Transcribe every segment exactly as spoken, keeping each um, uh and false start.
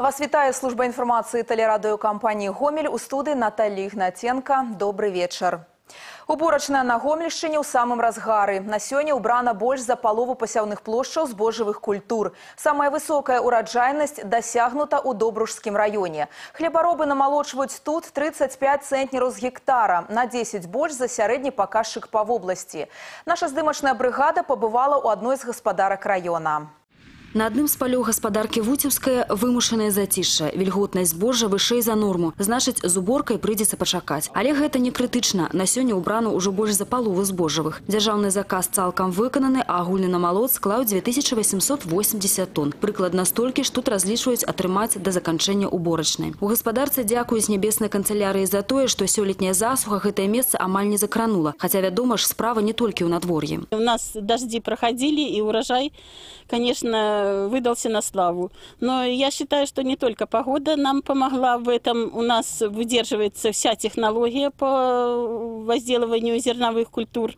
Вас вітає служба інформації телерадіокомпанії «Гомель», у студії Наталія Ігнатенко. Добрий вечір. Уборачная на Гомельшчыне ў самым разгары. На сёння ўбрана больш за палову пасяўных плошчаў збожжавых культур. Самая высокая ураджайнасць дасягнута ў Добружскім раёне. Хлебаробы намалочваюць тут тридцать пять цэнтнераў з гектара, на десять больш за сярэдні паказчык па вобласці. Наша здымачная брыгада пабывала ў адной з гаспадарак раёна. На адным з палёў гаспадаркі Вуцеўская вымушанае зацішша. Вільготнасць збожжа вышэй за норму. Значыць, з уборкай прыйдзецца пачакаць. Але гэта не крытычна. На сёння ўбрана ўжо больш за палову збожжавых. Дзяржаўны заказ цалкам выкананы, а агульны намалот склаў дзве тысячы восемьсот восемьдесят тонн. Прыкладна столькі ж тут разлічваюць атрымаць да заканчэння уборачнай. У гаспадарцы дзякуюць нябеснай канцылярыі за тое, што сёлетняя засуха гэтае месца амаль не закранула. Хаця, вядома ж, справа не толькі ў надвор'і. У нас дожди проходили, и урожай, конечно, выдался на славу. Но я считаю, что не только погода нам помогла в этом. У нас выдерживается вся технология по возделыванию зерновых культур,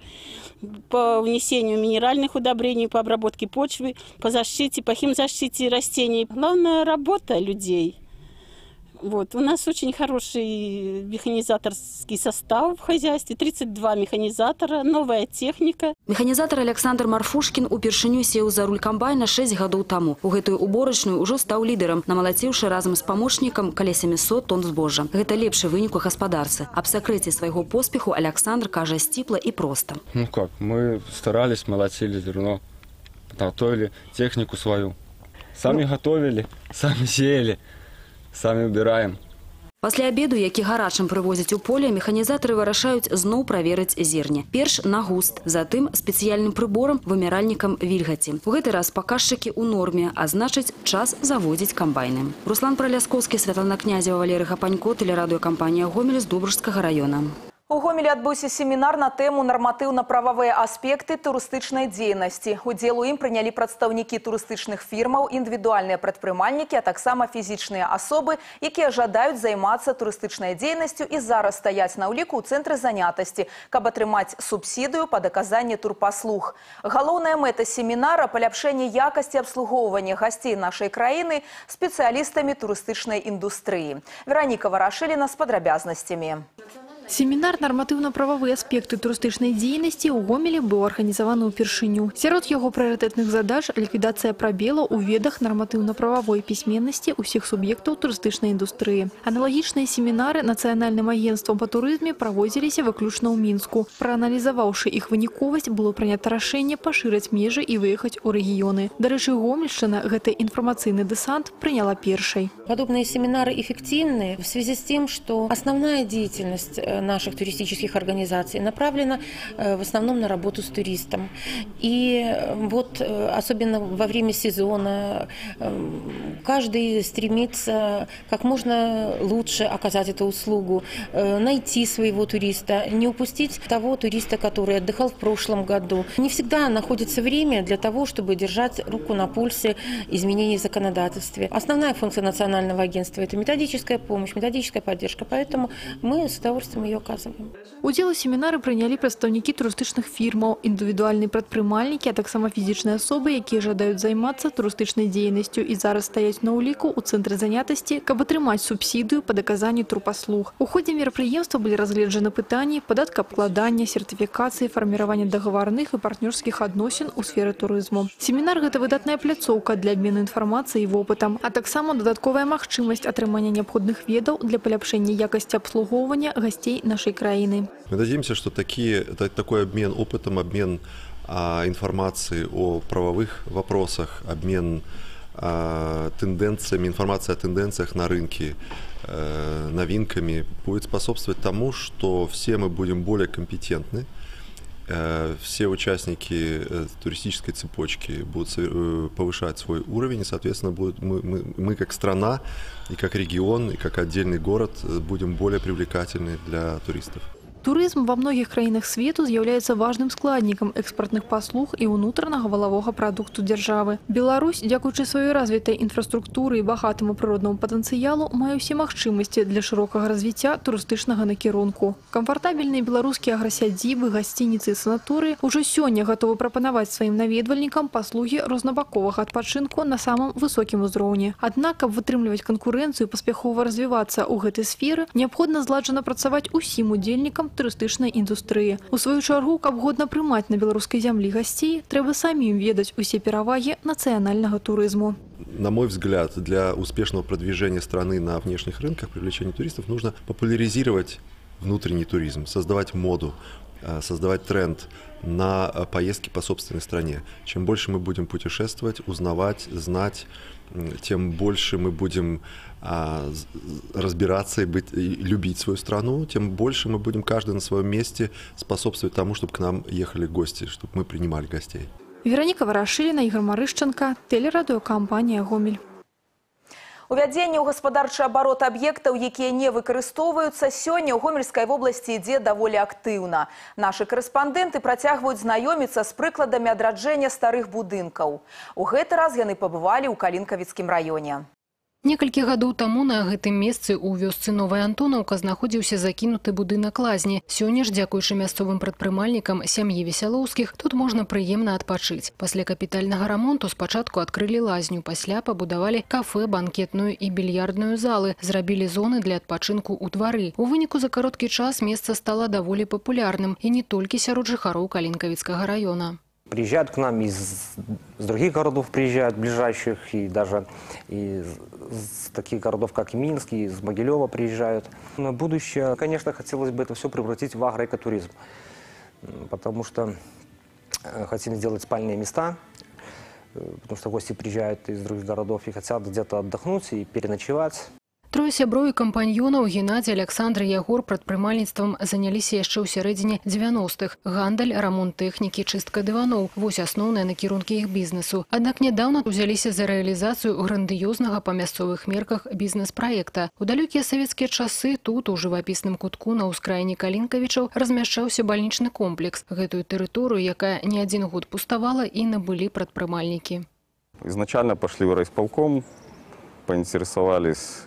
по внесению минеральных удобрений, по обработке почвы, по защите, по химзащите растений. Главное – работа людей. Вот. У нас очень хороший механизаторский состав в хозяйстве, тридцать два механизатора, новая техника. Механизатор Александр Марфушкин упершыню сеў за руль комбайна шесть гадоў таму. У гэтую уборачную ўжо стаў лідарам, намалаціўшы разам з памочнікам каля семисот тонн збожжа. Гэта лепшы вынік у гаспадарцы. Аб сакрэце свайго поспеху Александр кажа сціпла і проста. Ну как, мы старались, молотили зерно, готовили технику свою. Сами ну... готовили, сами сеяли. Сами убираем. Пасля обеду, які гарачым прывозяць у поле, механізатары вырашаюць зноў праверыць зерне. Перш на густ, затым спецыяльным прыборам, вымяральнікам вільгаці. У гэты раз паказчыкі ў норме, а значыць, час заводзіць камбайны. Руслан Пралясковскі, Святлана Князева, Валерый Хапанько, телерадиокомпания «Гомель» з Добружскага раёна. У Гомелі адбыўся семінар на тэму нарматыўна-прававыя аспекты турыстычнай дзейнасці. Удзел у ім прынялі прадстаўнікі турыстычных фірмаў, індывідуальныя прадпрымальнікі, а таксама фізічныя асобы, якія жадаюць займацца турыстычнай дзейнасцю і зараз стаяць на ўліку ў цэнтры занятасці, каб атрымаць субсідыю па даказанні турпаслуг. Галоўная мэта семінара – паляпшэнне якасці абслугоўвання гасцей нашай краіны спецыялістамі турыстычнай індустрыі. Вераніка Варашыліна з падрабязнасцямі. Семінар «Нарматыўна-прававыя аспекты турыстычнай дзейнасці» ў Гомелі быў арганізаваны ўпершыню. Сярод яго прыярытэтных задач – ліквідацыя прабела ў ведах нарматыўна-прававой пісьменнасці ўсіх суб'ектаў турыстычнай індустрыі. Аналагічныя семінары Нацыянальным агенцтвам па турызме праводзіліся выключна ў Мінску. Прааналізаваўшы іх выніковасць, было прынята рашэнне пашырыць межы і выехаць у рэгіёны. Дарэчы, Гомельшчына гэты информационный десант приняла першей. Подобные семинары эффективны в связи с тем, что основная деятельность наших туристических организаций направлена в основном на работу с туристом. И вот особенно во время сезона каждый стремится как можно лучше оказать эту услугу, найти своего туриста, не упустить того туриста, который отдыхал в прошлом году. Не всегда находится время для того, чтобы держать руку на пульсе изменений в законодательстве. Основная функция Национального агентства – это методическая помощь, методическая поддержка, поэтому мы с удовольствием ее оказываем. Удзел у семінары прынялі прадстаўнікі турыстычных фірмаў, індывідуальныя прадпрымальнікі, а таксама фізічныя асобы, якія жадаюць займацца турыстычнай дзейнасцю і зараз стаяць на ўліку ў цэнтры занятасці, каб атрымаць субсідыю па даказанні турпаслуг. У ходзе мерапрыемства былі разгледжаны пытанні падаткаабкладання, сертыфікацыі, фарміравання дагаварных і партнёрскіх адносін у сферы турызму. Семінар – гэта выдатная пляцоўка для абмену інфармацыі і вопытам, а таксама дадатковая магчымасць атрымання неабходных ведаў для паляпшэння якасці абслугоўвання гасцей нашей краины. Мы надеемся, что такие, такой обмен опытом, обмен а, информацией о правовых вопросах, обмен а, тенденциями, информацией о тенденциях на рынке, а, новинками будет способствовать тому, что все мы будем более компетентны, а, все участники а, туристической цепочки будут повышать свой уровень, и, соответственно, будут, мы, мы, мы как страна, и как регион, и как отдельный город будем более привлекательны для туристов. Турызм во многих краінах свету з'яўляецца важным складнікам экспартных паслуг і ўнутранага валавога прадукту дзяржавы. Беларусь, дзякуючы сваёй развітай інфраструктуры і багатаму прыроднаму патэнцыялу, мае ўсе магчымасці для шырокага развіцця турыстычнага накірунку. Камфартабельныя беларускія аграсядзібы, гасцініцы і санаторыі ўжо сёння гатовы прапанаваць сваім наведвальнікам паслугі рознабаковага адпачынку на самым высокім узроўні. Аднак, каб вытрымліваць канкурэнцыю і паспяхова развівацца ў гэтай сферы, неабходна зладжана працаваць усім удзельнікам турыстычнай індустрыі. У сваю чаргу, каб годна прымаць на беларускай зямлі гасцей, трэба самім ведаць усе перавагі нацыянальнага турызму. На мой взгляд, для успешного продвижения страны на внешних рынках, привлечения туристов, нужно популяризировать внутренний туризм, создавать моду, создавать тренд на поездки по собственной стране. Чем больше мы будем путешествовать, узнавать, знать, тем больше мы будем а, разбираться и, быть, и любить свою страну, тем больше мы будем каждый на своем месте способствовать тому, чтобы к нам ехали гости, чтобы мы принимали гостей. Вероніка Варашыліна, Ігор Марышченко, тэлерадыёкампанія «Гомель». Увядзенне ў гаспадарчы абарот аб'ектаў, якія не выкарыстоўваюцца, сёння ў Гомельскай вобласці ідзе даволі актыўна. Нашы карэспандэнты працягваюць знаёміцца з прыкладамі адраджэння старых будынкаў. У гэты раз яны пабывалі ў Калінкавіцкім раёне. Некалькі гадоў таму на гэтым месцы ў вёсцы Новая Антонаўка знаходзіўся закінуты будынак лазні. Сёння ж, дзякуючы мясцовым прадпрымальнікам сям'і Весялоўскіх, тут можна прыемна адпачыць. Пасля капітальнага рамонту спачатку адкрылі лазню, пасля пабудавалі кафэ, банкетную і більярдную залы, зрабілі зоны для адпачынку ў двары. У выніку за кароткі час месца стала даволі папулярным і не толькі сярод жыхароў Калінкавіцкага раёна. Приезжают к нам из, из других городов, приезжают ближайших, и даже из, из таких городов, как и Минск, и из Могилева приезжают. На будущее, конечно, хотелось бы это все превратить в агроэкотуризм, потому что хотим сделать спальные места, потому что гости приезжают из других городов и хотят где-то отдохнуть и переночевать. Трое сяброў і кампаньёнаў Геннадзій, Александр і Ягор прадпрымальніцтвам заняліся яшчэ ў сярэдзіне дзевяностых. Гандаль, рамонт тэхнікі, чыстка дываноў – вось асноўныя накірункі іх бізнесу. Аднак нядаўна узяліся за рэалізацыю грандыёзнага па мясцовых мерках бізнес-праекта. У далёкія савецкія часы тут, у жывапісным кутку на ўскраіне Калінкавічаў, размяшчаўся бальнічны комплекс. Гэтую тэрыторыю, якая не адзін год пуставала, і набылі прадпрымальнікі. Изначально пошли в райисполком, поинтересовались,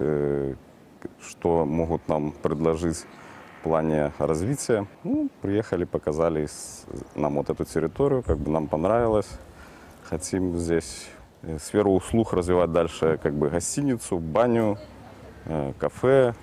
что могут нам предложить в плане развития. Ну, приехали, показали нам вот эту территорию, как бы нам понравилось. Хотим здесь сферу услуг развивать дальше, как бы гостиницу, баню, кафе,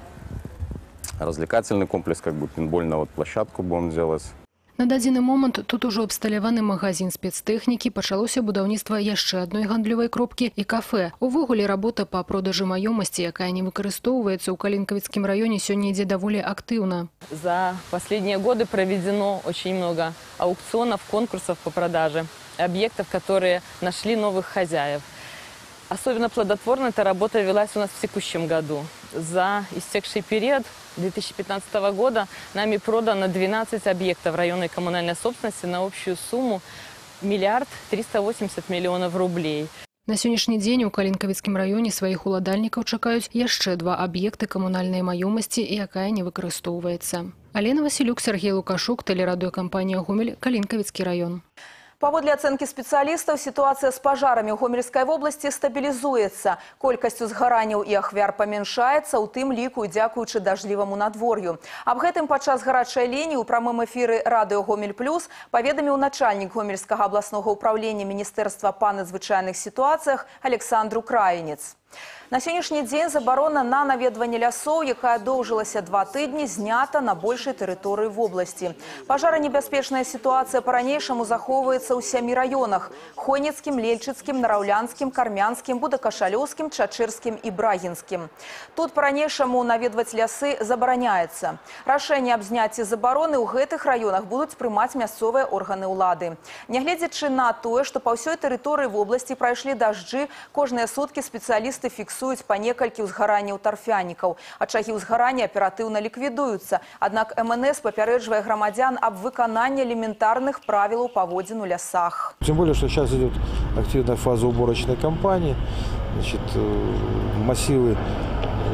развлекательный комплекс, как бы пейнтбольную вот площадку будем делать. На дадзены момант тут ужо абсталяваны магазин спецтэхнікі, пачалося будаўніцтва яшчэ адной гандлёвай кропкі і кафе. Увогуле работа па продажы маёмасці, якая не выкарыстоўваецца ў Калінкавіцкім раёне, сёння ідзе даволі актыўна. За последние годы проведено очень много аукционов, конкурсов по продаже объектов, которые нашли новых хозяев. Особенно плодотворно эта работа велась у нас в текущем году. За истекший период две тысячи пятнадцатого года нами продано двенадцать объектов районной коммунальной собственности на общую сумму миллиард триста восемьдесят миллионов рублей. На сённяшні дзень у Калінкавіцкім раёне сваіх уладальнікаў чакаюць яшчэ два аб'екты камунальнай маёмасці, якая не выкарыстоўваецца. Алена Васілюк, Сергей Лукашук, тэлерадыёкампанія «Гомель», Калінкавіцкі раён. Паводле ацэнкі спецыялістаў, сітуацыя з пажарамі ў Гомельскай вобласці стабілізуецца. Колькасць узгаранняў і ахвяр памяншаецца, у тым ліку і дзякуючы дажджліваму надвор'ю. Аб гэтым падчас гарачай лініі ў прамым эфіры радыё «Гомель плюс» паведаміў начальнік Гомельскага абласнога ўправлення Міністэрства па надзвычайных сітуацыях Александр Украінец. На сённяшні дзень забарона на наведванне лясоў, якая доўжылася два тыдні, знята на большай тэрыторыі вобласці. Пажаранебяспечная сітуацыя па-ранейшаму захоўваецца ў сямі раёнах – Хойніцкім, Лельчыцкім, Нараўлянскім, Кармянскім, Будакашалёўскім, Чачырскім і Брагінскім. Тут па-ранейшаму наведваць лясы забараняецца. Рашэнне аб зняцці забароны ў гэтых раёнах будуць прымаць мясцовыя органы ўлады. Нягледзячы на тое, што па ўсёй тэрыторыі вобласці прайшлі дажджы, кожныя суткі спецыялісты фіксуюць па некалькі ўзгаранняў тарфянікаў. Ачагі ўзгарання аператыўна ліквідуюцца. Аднак эм эн эс папярэджвае грамадзян об выканании элементарных правил поводин в лесах. Тем более, что сейчас идет активная фаза уборочной кампании. Значит, массивы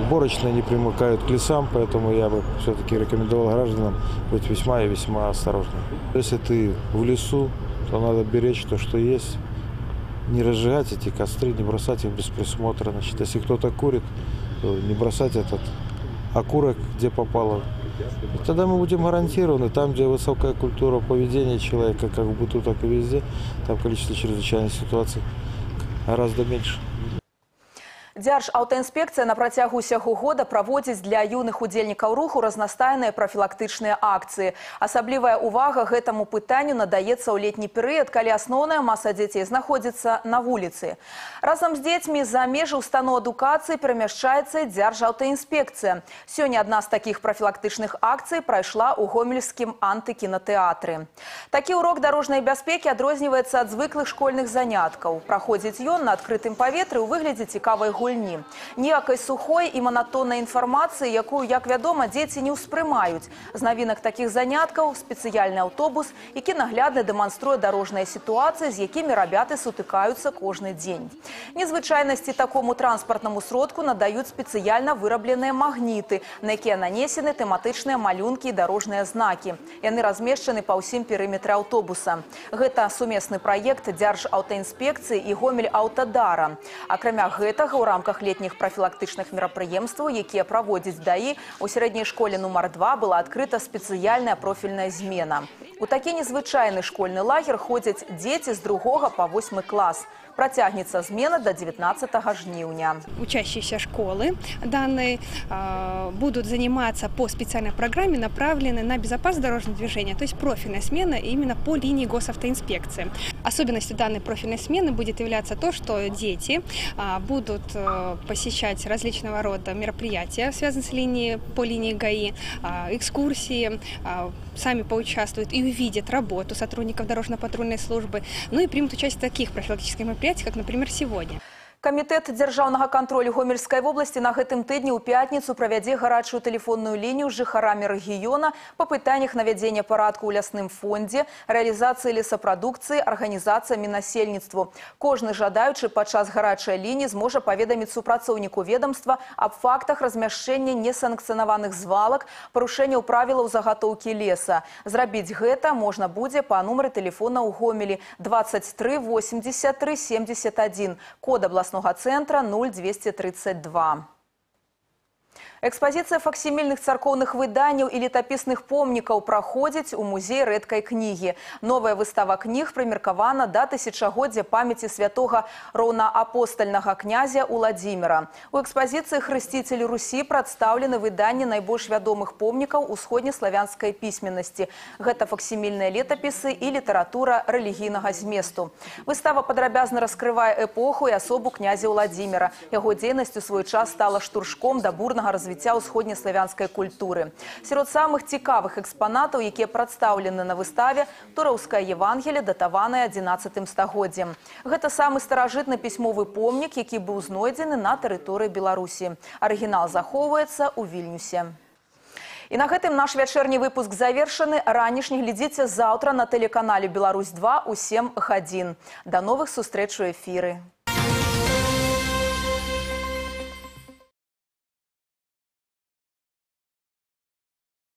Уборочные не примыкают к лесам, поэтому я бы все-таки рекомендовал гражданам быть весьма и весьма осторожными. Если ты в лесу, то надо беречь то, что есть. Не разжигать эти костры, не бросать их без присмотра. Значит, если кто-то курит, то не бросать этот окурок, где попало. И тогда мы будем гарантированы. Там, где высокая культура поведения человека, как в быту, так и везде, там количество чрезвычайных ситуаций гораздо меньше. Дзяржаўтаінспекцыя на працягу ўсяго года праводзіць для юных удзельнікаў руху разнастайныя прафілактычныя акцыі. Асаблівая ўвага гэтаму пытанню надаецца ў летні перыяд, калі асноўная маса дзяцей знаходзіцца на вуліцы. Разам з дзецьмі за межы устаноў адукацыі перамяшчаецца Дзяржаўтаінспекцыя. Сёння адна з такіх прафілактычных акцый прайшла ў гомельскім антыкінатэатры. Такі урок дарожнай бяспекі адрозніваецца ад звыклых школьных заняткаў. Праходзіць ён на адкрытым паветры ў выглядзе цікавай гульні. Ніякай сухой і манатоннай інфармацыі, якую, як вядома, дзеці не ўспрымаюць. З навінак такіх заняткаў спецыяльны аўтобус, які наглядна дэманструе дарожныя сітуацыі, з якімі рабяты сутыкаюцца кожны дзень. Незвычайнасці такому транспартнаму сродку надаюць спецыяльна вырабленыя магніты, на якія нанесены тэматычныя малюнкі і дарожныя знакі. Яны размешчаны па ўсім перыметры аўтобуса. Гэта сумесны праект Дзяржаўтаінспекцыі і Гомель-Аўтадара. Акрамя гэтага, у рамках летніх прафілактычных мерапрыемстваў, якія праводзіць ДАІ, у сярэдняй школе нумар два была адкрыта спецыяльная профільная змена. У такі незвычайны школьны лагер ходзяць дзеці з другога па восьмы клас. Протягнется смена до девятнадцатого жнивня. Учащиеся школы данные э, будут заниматься по специальной программе, направленной на безопасность дорожного движения, то есть профильная смена именно по линии госавтоинспекции. Особенностью данной профильной смены будет являться то, что дети э, будут э, посещать различного рода мероприятия, связанные с линией, по линии ГАИ, э, экскурсии, э, сами поучаствуют и увидят работу сотрудников дорожно-патрульной службы, ну и примут участие в таких профилактических мероприятиях, как, например, сегодня. Камітэт дзяржаўнага контролю Гомельской области на гэтым тыдні ў пятніцу правядзе гарачую тэлефонную лінію з жыхарамі рэгіёна па пытаннях навядзення парадку ў лясным фондзе, рэалізацыі лесапрадукцыі, арганізацыямі насельніцтву. Кожны жадаючы падчас гарачай лініі зможа паведаміць супрацоўніку ведомства аб фактах размяшчэння несанкцыянаваных звалак, парушэнняў правілаў загатоўкі леса. Зрабіць гэта можна будзе па нумары тэлефона ў Гомелі двадцать три восемьдесят три семьдесят один, код областного центра ноль двести тридцать два. Экспозиция факсимильных церковных выданняў и летописных помнікаў праходзіць у музей рэдкай кнігі. Новая выстава кніг прымеркавана да тысячагоддзя памяці святога роўнаапостальнага князя Уладзіміра. У экспозиции «Хрысцитель Руси» прадстаўлены выданні найбольш вядомых помнікаў усходнеславянскай пісьменнасці. Гэта факсимільныя летапісы і літаратура рэлігійнага зместу. Выстава падрабязна раскрывае эпоху і асобу князя Уладзіміра. Яго дзейнасць у свой час стала штуршком да бурнага развіцця ўсходнеславянскай культуры. Сярод самых цікавых экспанатаў, якія прадстаўлены на выставе, Тураўскае Евангелие, датаванае адзінаццатым стагоддзем. Гэта самы старажытны пісьмовы помнік, які быў знойдзены на тэрыторыі Беларусі. Арыгінал захоўваецца ў Вільнюсе. І на гэтым наш вячэрні выпуск завершаны. Ранішні глядзіце заўтра на тэлеканале Беларусь два ў сем гадзін. Да новых сустрэч у эфіры.